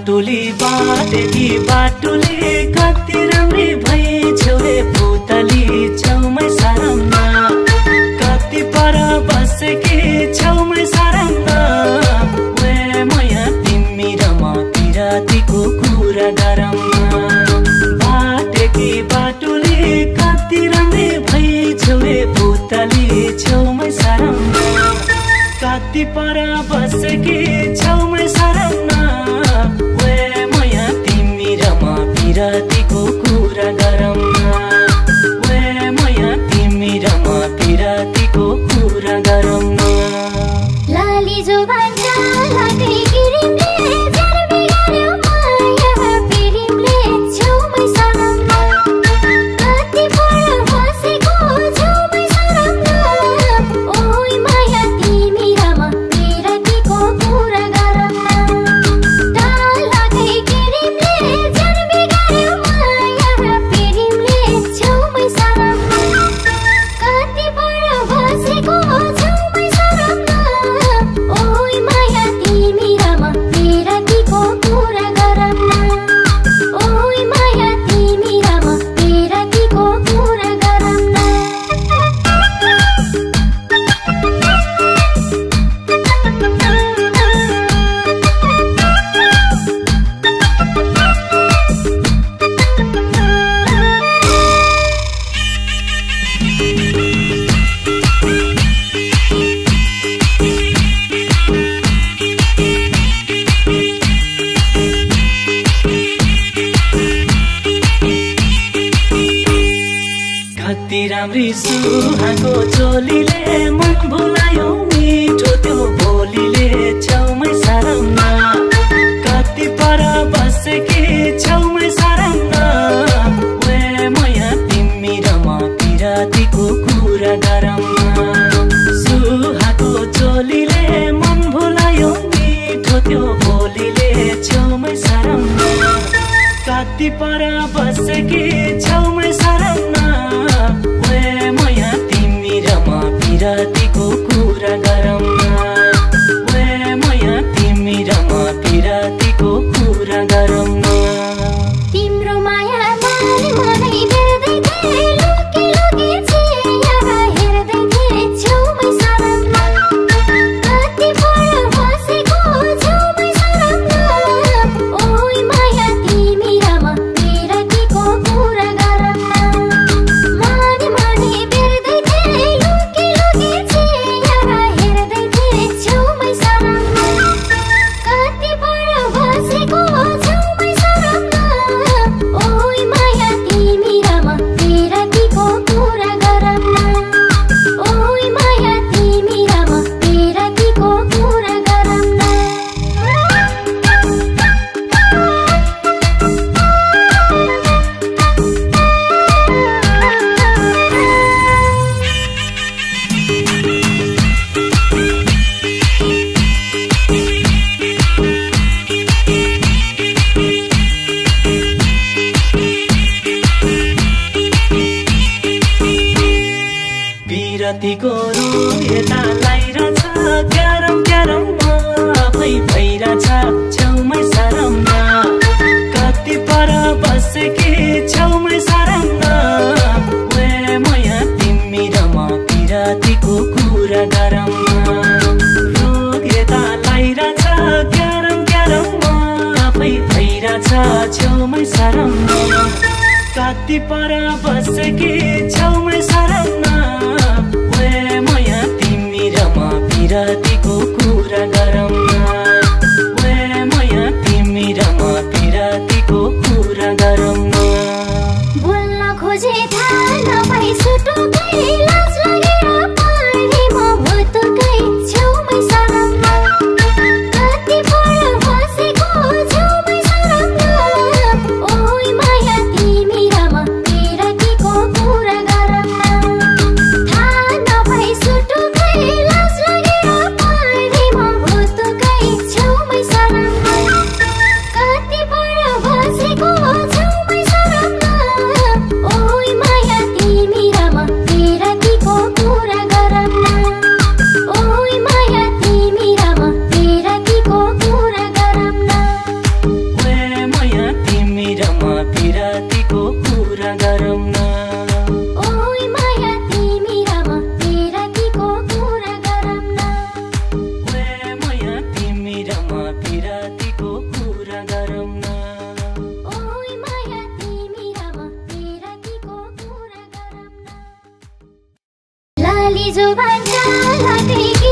बाटोली बाटेकी बाटोले कति राम्री भई छेउले पुतली छेउमै सारम्मा कति पर बसेकी छेउमै सारम्मा वे मया तिमी र म पिरातीको कुरा गरम्मा बाटेकी बाटोले कति राम्री भई छेउले पुतली छेउमै सारम्मा कति पर बसेकी छेउमै सारम्मा वे मया तिमी र म पिरातीको कुरा गरम्मा वे मया तिमी र म पिरातीको कुरा गरम्मा लाली जो भन्छ लाकै किरिमले जर बिगार्यो माया पिरिमले छेउमै सारम्मा कति पर बसेको छेउमै सारम्मा ओइ माया तिमी र म पिरातीको कुरा गरम्मा लाकै किरिमले जर बिगार्यो माया पिरिमले छेउमै सारम्मा कति पर बसेको छेउमै सारम्मा ओइ माया तिमी र म पिरातीको कुरा गरम्मा ओइ माया तिमी र म पिरातीको कुरा गरम्मा कति राम्री सुहाको चोलीले मन भुलायो मिठो त्यो बोलीले छेउमै सारम्मा कति पर बसेकी छेउमै सारम्मा वे मया तिमी र म पिरातीको कुरा गरम्मा सुहाको चोलीले मन भुलायो मिठो त्यो बोलीले छेउमै सारम्मा कति पर बसेकी छेउमै सारम्मा वे मया तिमी र म पिरातीको कुरा गरम्मा वे मया तिमी र म पिरातीको कुरा गरम्मा तिम्रो माया माने मनै बेर्दै थिए लुकी लुकी चिया हेर्दै थिए छेउमै सारम्मा कति पर बसेको छेउमै सारम्मा ओइ माया तिमी र म पिरातीको कुरा गरम्मा माने मनै बेर्दै थिए लुकी लुकी चिया हेर्दै थिए छेउमै सारम्मा कति पर बसेको छेउमै सारम्मा ओइ माया तिमी र म पिरातीको कुरा गरम्मा ओइ माया तिमी र म पिरातीको कुरा गरम्मा पिरातीको रूप यता लाइरहेछ क्यारम क्यारम आफै भइरहेछ छेउमै सारम्मा कति पर बसेकी छेउमै सारम्मा वे मया तिमी र म पिरातीको कुरा गरम्मा रोग यता लाइरहेछ क्यारम क्यारम आफै भइरहेछ छेउमै सारम्मा कति पर बसेकी छेउमै सारम्मा वे मया तिमी र म पिरातीको कुरा गरम्मा वे मया तिमी र म पिरातीको कुरा गरम्मा बोल्न खोजे थाहा नपाई सुटुकै लाज लागेर पढे म भुतुकै छेउमै सारम्मा कति पर बसेको छेउमै सारम्मा ओइ माया तिमी र म पिरातीको कुरा गरम्मा थाहा जो भन्छ लाटै